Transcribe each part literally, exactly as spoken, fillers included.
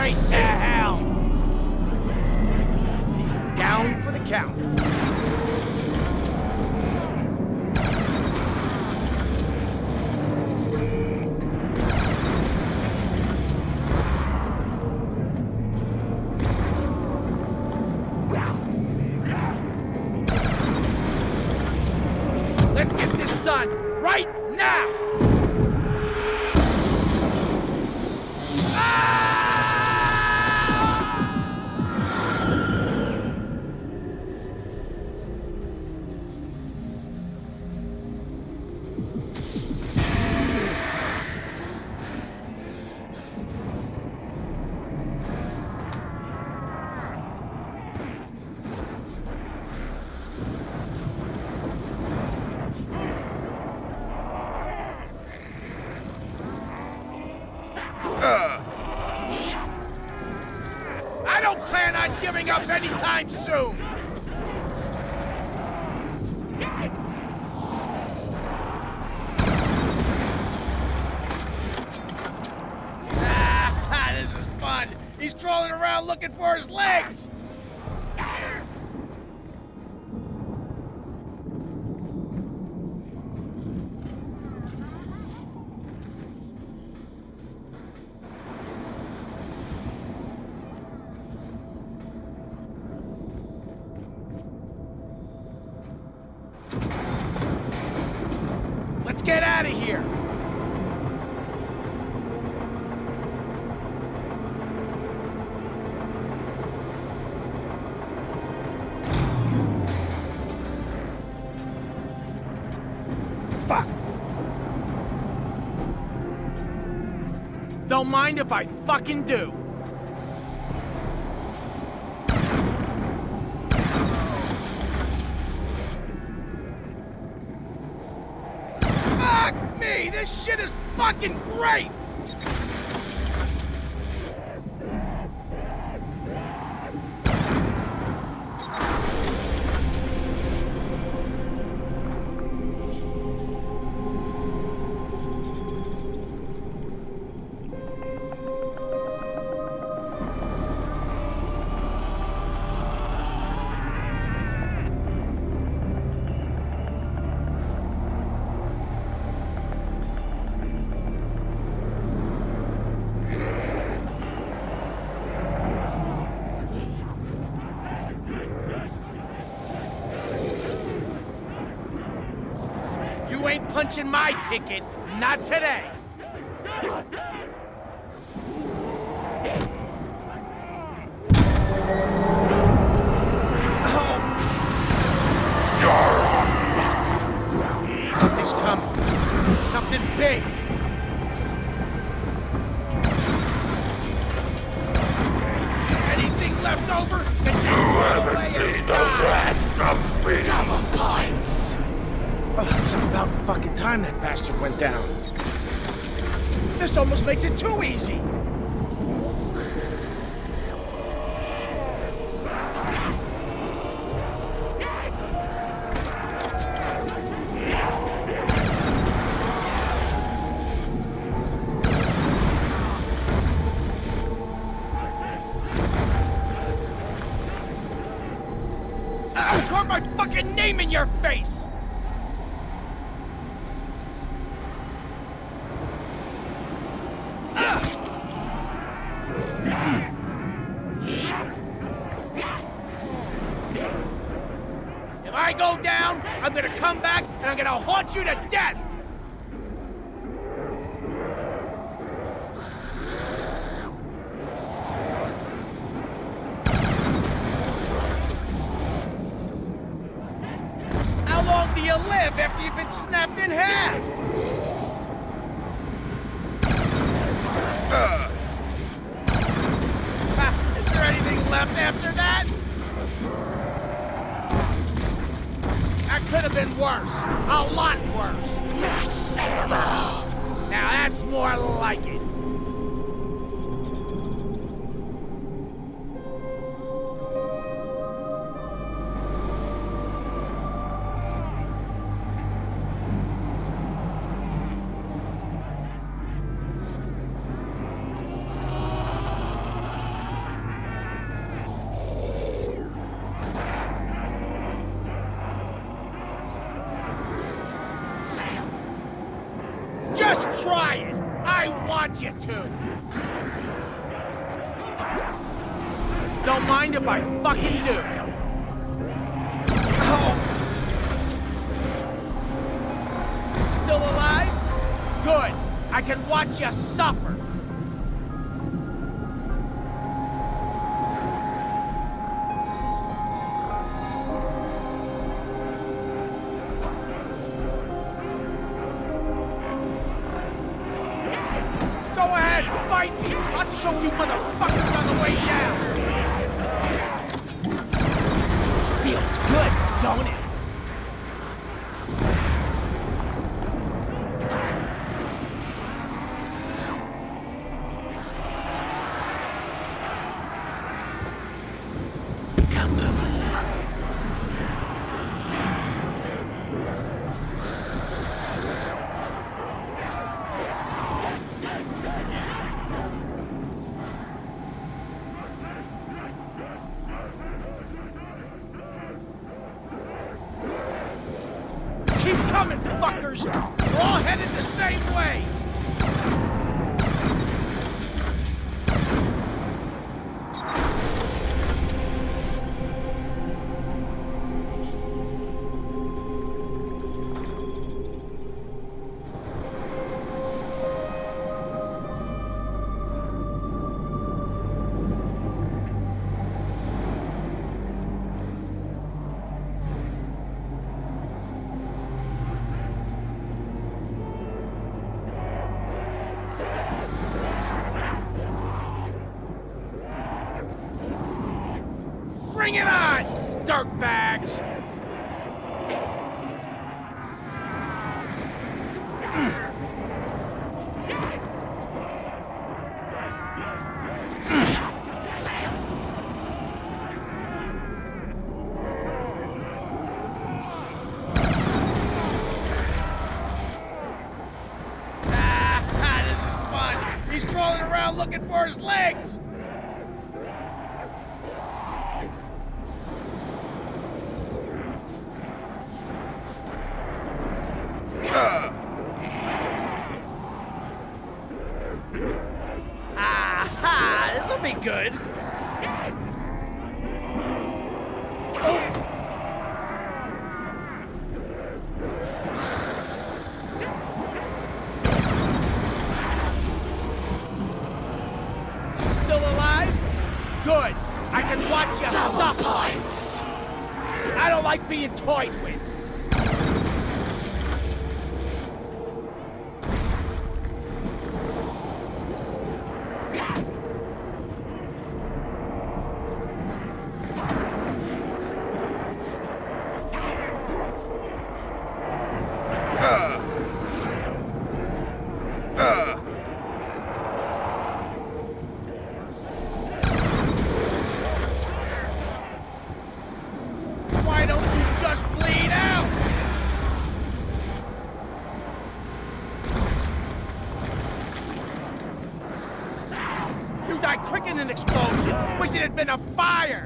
Straight to hell! He's down for the count. Let's get this done right now! I don't plan on giving up anytime soon! Ah, this is fun! He's crawling around looking for his legs! Let's get out of here! Fuck! Don't mind if I fucking do. Fuck me! This shit is fucking great! You ain't punching my ticket, not today. Something's coming. Something big. Anything left over? You haven't seen the rest of me. Double points. Oh, it's about fucking time that bastard went down. This almost makes it too easy. I carved my fucking name in your face! If I go down, I'm gonna come back and I'm gonna haunt you to death! How long do you live after you've been snapped in half? Uh. Ha, is there anything left after that? That could have been worse. A lot worse. Max ammo. Now that's more like it. to. Don't mind if I fucking do. Oh. Still alive? Good. I can watch you suffer. Fight me! I'll show you motherfuckers on the way down! Feels good, don't it? Keep coming, fuckers! We're all headed the same way! Bring it on, dirtbags! Ah, this is fun! He's crawling around looking for his legs! Aha! This'll be good. Oh. Still alive? Good. I can watch you suffer. I don't like being toyed with. Why don't you just bleed out? You died quick in an explosion. Wish it had been a fire.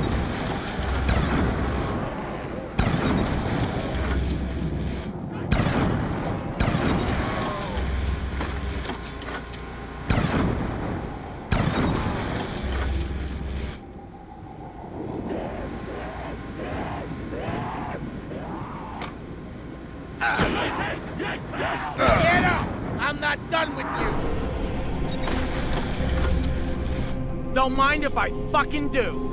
Get up! I'm not done with you! Don't mind if I fucking do.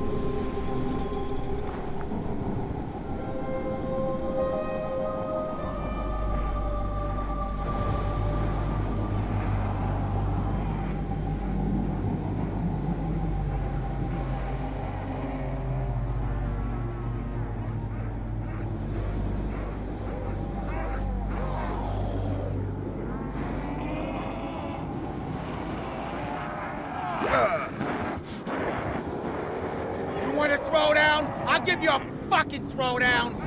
You want a throwdown? I'll give you a fucking throwdown!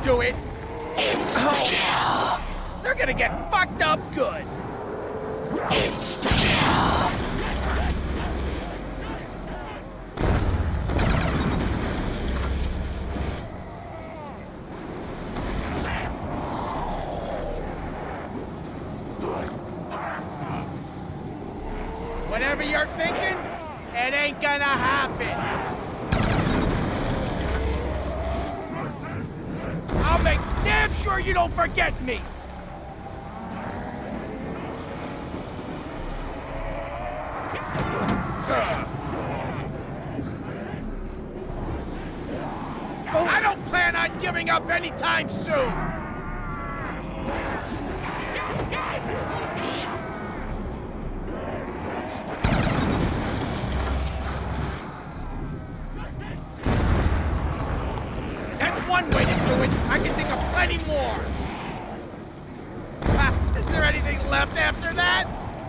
do it. Oh. They're gonna get fucked up good. Whatever you're thinking, it ain't gonna happen. I'll make damn sure you don't forget me. I don't plan on giving up anytime soon. That's one way to do it. I can think of plenty more. Ah, is there anything left after that?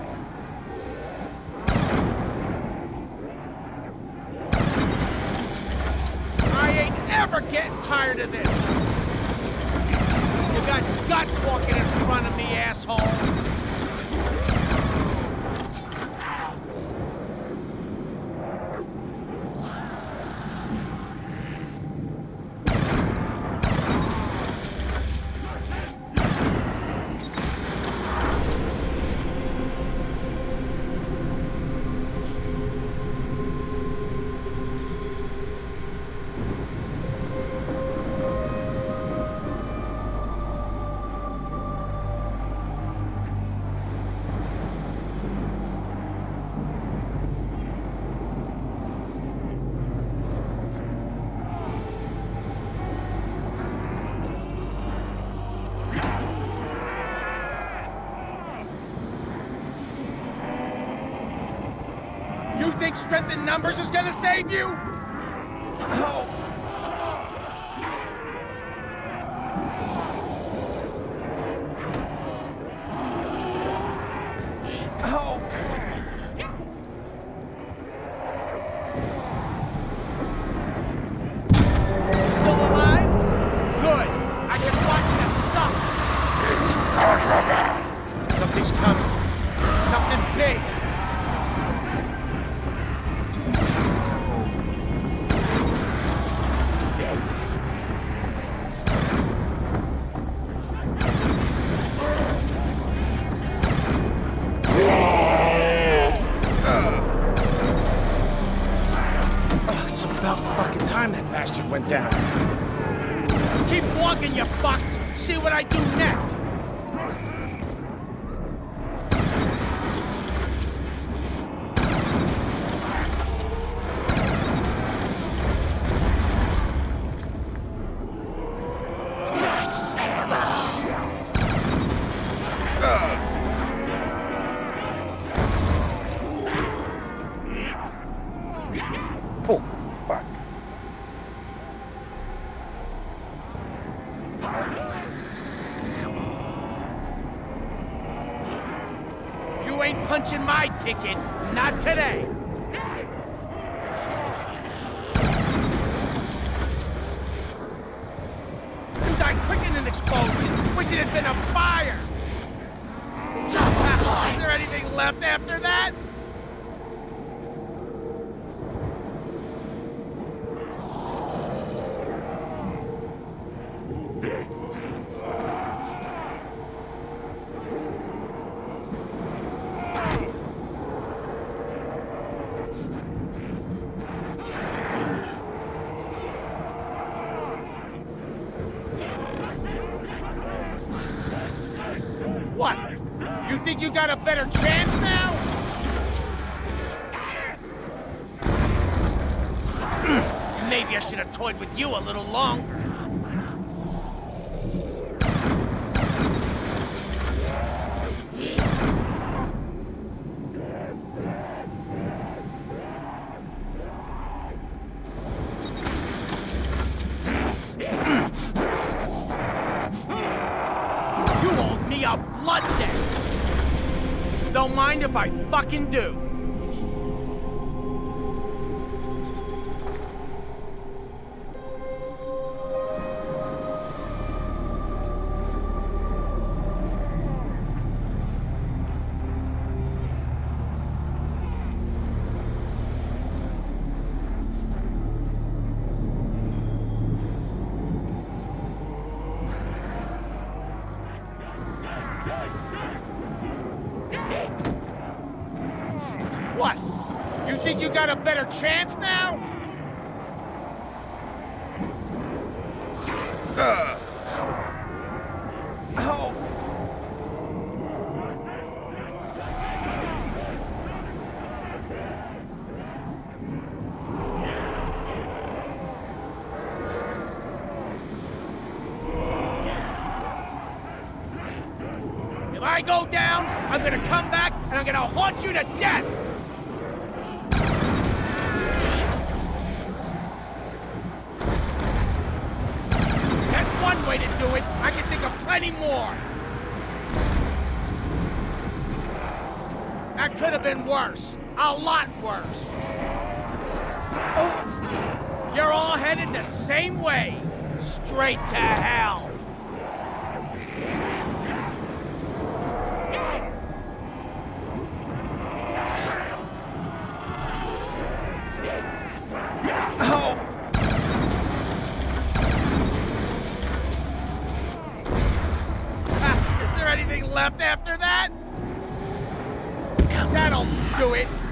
I ain't ever getting tired of this. You got guts walking in front of me, asshole. You think strength in numbers is gonna save you? Oh. Oh. Still alive? Good. I can watch this suck. Something's coming. Something big. That bastard went down. Keep walking, you fuck! See what I do next! Oh, fuck. You ain't punching my ticket, not today. You died quicker than an explosion. Wish it had been a fire. Is there anything left after that? What? You think you got a better chance now? Maybe I should have toyed with you a little longer. You owed me a blood debt. Don't mind if I fucking do. What? You think you got a better chance now? Uh. Oh. If I go down, I'm gonna come back and I'm gonna haunt you to death! That's one way to do it. I can think of plenty more. That could have been worse. A lot worse. Oh. You're all headed the same way. Straight to hell. Anything left after that? That'll do it.